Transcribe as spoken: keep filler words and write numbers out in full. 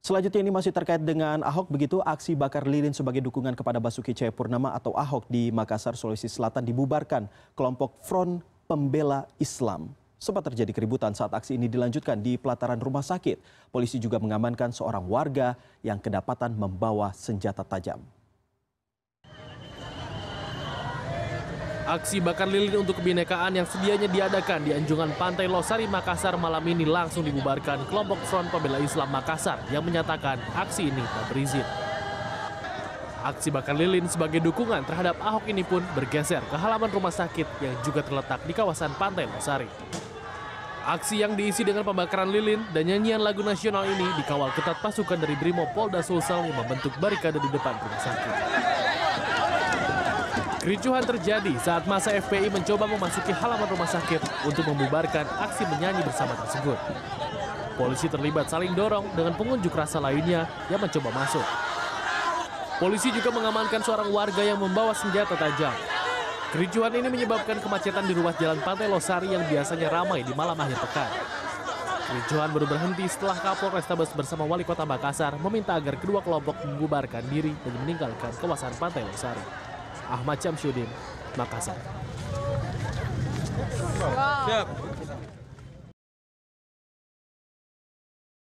Selanjutnya ini masih terkait dengan Ahok, begitu aksi bakar lilin sebagai dukungan kepada Basuki Cahayapurnama atau Ahok di Makassar, Sulawesi Selatan dibubarkan kelompok Front Pembela Islam. Sempat terjadi keributan saat aksi ini dilanjutkan di pelataran rumah sakit. Polisi juga mengamankan seorang warga yang kedapatan membawa senjata tajam. Aksi bakar lilin untuk kebinekaan yang sedianya diadakan di Anjungan Pantai Losari, Makassar malam ini langsung dibubarkan kelompok Front Pembela Islam Makassar yang menyatakan aksi ini tak berizin. Aksi bakar lilin sebagai dukungan terhadap Ahok ini pun bergeser ke halaman rumah sakit yang juga terletak di kawasan Pantai Losari. Aksi yang diisi dengan pembakaran lilin dan nyanyian lagu nasional ini dikawal ketat pasukan dari Brimob Polda Sulsel yang membentuk barikade di depan rumah sakit. Kericuhan terjadi saat massa F P I mencoba memasuki halaman rumah sakit untuk membubarkan aksi menyanyi bersama tersebut. Polisi terlibat saling dorong dengan pengunjuk rasa lainnya yang mencoba masuk. Polisi juga mengamankan seorang warga yang membawa senjata tajam. Kericuhan ini menyebabkan kemacetan di ruas jalan Pantai Losari yang biasanya ramai di malam akhir pekan. Kericuhan baru berhenti setelah Kapolrestabes bersama Wali Kota Makassar meminta agar kedua kelompok membubarkan diri dan meninggalkan kawasan Pantai Losari. Ahmad Syamsuddin, Makassar. Siap.